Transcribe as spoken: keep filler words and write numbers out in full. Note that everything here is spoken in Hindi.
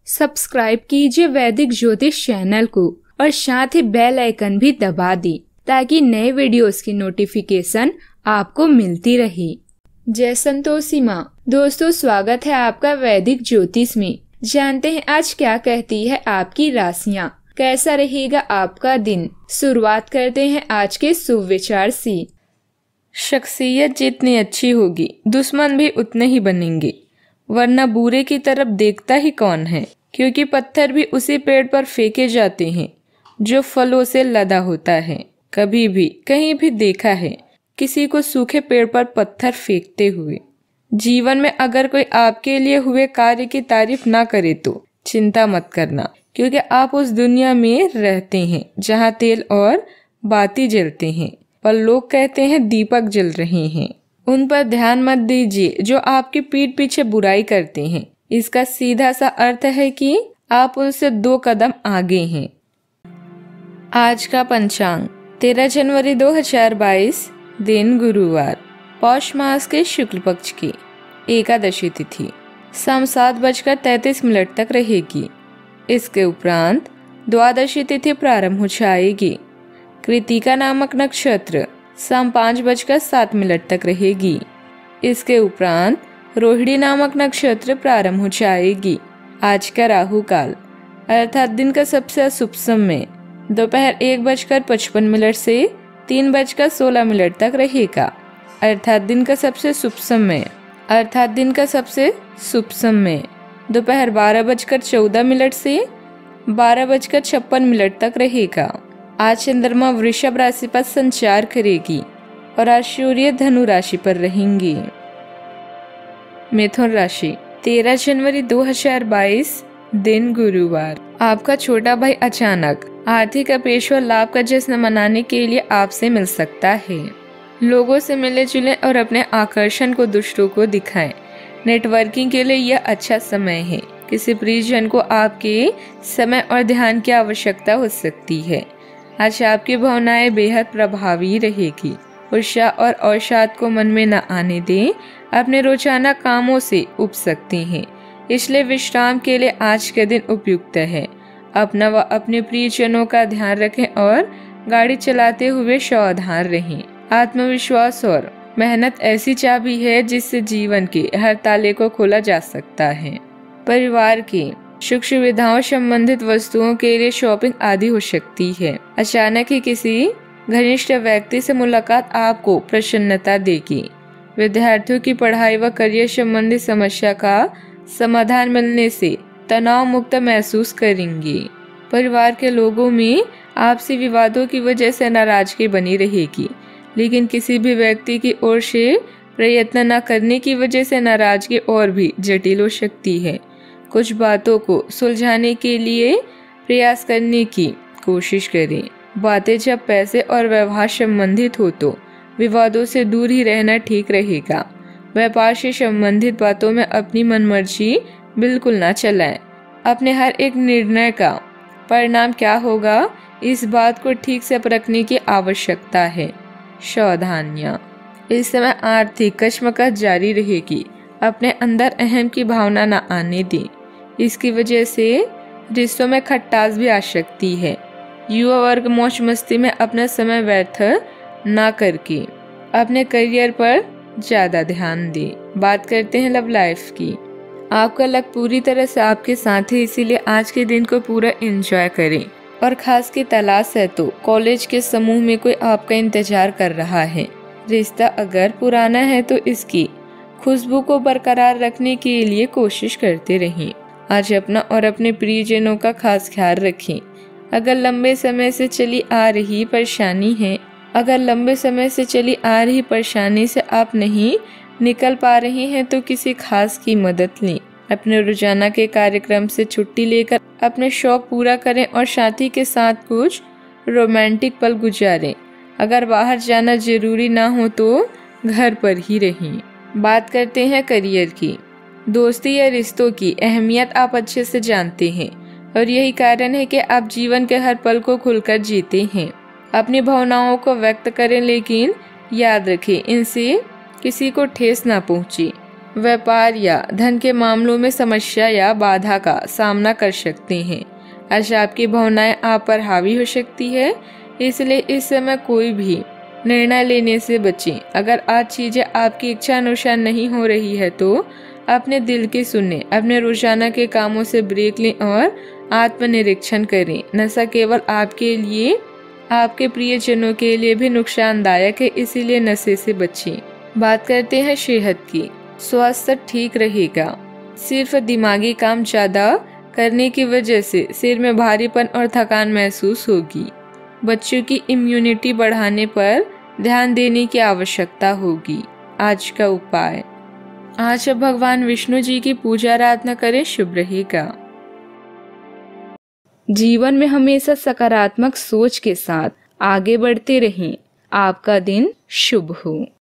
सब्सक्राइब कीजिए वैदिक ज्योतिष चैनल को और साथ ही बेल आइकन भी दबा दी ताकि नए वीडियोस की नोटिफिकेशन आपको मिलती रहे। जय संतोषी माँ। दोस्तों, स्वागत है आपका वैदिक ज्योतिष में। जानते हैं आज क्या कहती है आपकी राशियाँ, कैसा रहेगा आपका दिन। शुरुआत करते हैं आज के शुभ विचार से। शख्सियत जितनी अच्छी होगी दुश्मन भी उतने ही बनेंगे, वरना बुरे की तरफ देखता ही कौन है। क्योंकि पत्थर भी उसी पेड़ पर फेंके जाते हैं जो फलों से लदा होता है। कभी भी कहीं भी देखा है किसी को सूखे पेड़ पर पत्थर फेंकते हुए। जीवन में अगर कोई आपके लिए हुए कार्य की तारीफ ना करे तो चिंता मत करना, क्योंकि आप उस दुनिया में रहते हैं जहाँ तेल और बाती जलते हैं पर लोग कहते हैं दीपक जल रहे हैं। उन पर ध्यान मत दीजिए जो आपकी पीठ पीछे बुराई करते हैं। इसका सीधा सा अर्थ है कि आप उनसे दो कदम आगे हैं। आज का पंचांग तेरह जनवरी दो हजार बाईस, दिन गुरुवार, पौष मास के शुक्ल पक्ष की एकादशी तिथि शाम सात बजकर तैतीस मिनट तक रहेगी। इसके उपरांत द्वादशी तिथि प्रारंभ हो जाएगी। कृतिका नामक नक्षत्र शाम पाँच बजकर सात मिनट तक रहेगी। इसके उपरांत रोहिणी नामक नक्षत्र प्रारंभ हो जाएगी। आज का राहु काल अर्थात दिन का सबसे अशुभ समय दोपहर एक बजकर पचपन मिनट से तीन बजकर सोलह मिनट तक रहेगा। अर्थात दिन का सबसे शुभ समय अर्थात दिन का सबसे शुभ समय दोपहर बारह बजकर चौदह मिनट से बारह बजकर छप्पन मिनट तक रहेगा। आज चंद्रमा वृषभ राशि पर संचार करेगी और आज सूर्य धनु राशि पर रहेंगी। मिथुन राशि तेरह जनवरी दो हजार बाईस, दिन गुरुवार, आपका छोटा भाई अचानक आर्थिक अपेक्षा और लाभ का जश्न मनाने के लिए आपसे मिल सकता है। लोगों से मिले जुले और अपने आकर्षण को दूसरों को दिखाएं। नेटवर्किंग के लिए यह अच्छा समय है। किसी परिजन को आपके समय और ध्यान की आवश्यकता हो सकती है। आज आपकी भावनाएं बेहद प्रभावी रहेगी। उत्साह और अवसाद को मन में न आने दें। अपने रोजाना कामों से उब सकते हैं, इसलिए विश्राम के लिए आज के दिन उपयुक्त है। अपना व अपने प्रियजनों का ध्यान रखें और गाड़ी चलाते हुए सावधान रहें। आत्मविश्वास और मेहनत ऐसी चाबी है जिससे जीवन के हर ताले को खोला जा सकता है। परिवार की सुख सुविधाओं संबंधित वस्तुओं के लिए शॉपिंग आदि हो सकती है। अचानक ही किसी घनिष्ठ व्यक्ति से मुलाकात आपको प्रसन्नता देगी। विद्यार्थियों की पढ़ाई व करियर संबंधी समस्या का समाधान मिलने से तनाव मुक्त महसूस करेंगे। परिवार के लोगों में आपसी विवादों की वजह से नाराजगी बनी रहेगी, लेकिन किसी भी व्यक्ति की ओर से प्रयत्न न करने की वजह से नाराजगी और भी जटिल हो सकती है। कुछ बातों को सुलझाने के लिए प्रयास करने की कोशिश करें। बातें जब पैसे और व्यवहार संबंधित हो तो विवादों से दूर ही रहना ठीक रहेगा। व्यापार से संबंधित बातों में अपनी मनमर्जी बिल्कुल ना चलाएं। अपने हर एक निर्णय का परिणाम क्या होगा, इस बात को ठीक से परखने की आवश्यकता है। सावधानियां, इस समय आर्थिक कश्मकश जारी रहेगी। अपने अंदर अहम की भावना न आने दें। इसकी वजह से रिश्तों में खटास भी आ सकती है। युवा वर्ग मौज मस्ती में अपना समय व्यर्थ ना करके अपने करियर पर ज्यादा ध्यान दें। बात करते हैं लव लाइफ की। आपका लक पूरी तरह से आपके साथ है, इसीलिए आज के दिन को पूरा एंजॉय करें। और खास की तलाश है तो कॉलेज के समूह में कोई आपका इंतजार कर रहा है। रिश्ता अगर पुराना है तो इसकी खुशबू को बरकरार रखने के लिए कोशिश करते रहें। आज अपना और अपने प्रियजनों का खास ख्याल रखें। अगर लंबे समय से चली आ रही परेशानी है अगर लंबे समय से चली आ रही परेशानी से आप नहीं निकल पा रहे हैं तो किसी खास की मदद लें। अपने रोजाना के कार्यक्रम से छुट्टी लेकर अपने शौक पूरा करें और साथी के साथ कुछ रोमांटिक पल गुजारें। अगर बाहर जाना जरूरी ना हो तो घर पर ही रहें। बात करते हैं करियर की। दोस्ती या रिश्तों की अहमियत आप अच्छे से जानते हैं और यही कारण है कि आप जीवन के हर पल को खुलकर जीते हैं। अपनी भावनाओं को व्यक्त करें, लेकिन याद रखें इनसे किसी को ठेस ना पहुंचे। व्यापार या धन के मामलों में समस्या या बाधा का सामना कर सकते हैं। आज आपकी भावनाएं आप पर हावी हो सकती है, इसलिए इस समय कोई भी निर्णय लेने से बचें। अगर आज चीजें आपकी इच्छा अनुसार नहीं हो रही है तो अपने दिल की सुने, अपने रोजाना के कामों से ब्रेक लें और आत्मनिरीक्षण करें। नशा केवल आपके लिए, आपके प्रियजनों के लिए भी नुकसानदायक है, इसीलिए नशे से बचें। बात करते हैं सेहत की। स्वास्थ्य ठीक रहेगा। सिर्फ दिमागी काम ज्यादा करने की वजह से सिर में भारीपन और थकान महसूस होगी। बच्चों की इम्यूनिटी बढ़ाने पर ध्यान देने की आवश्यकता होगी। आज का उपाय, आज अब भगवान विष्णु जी की पूजा आराधना करें, शुभ रहेगा। जीवन में हमेशा सकारात्मक सोच के साथ आगे बढ़ते रहें। आपका दिन शुभ हो।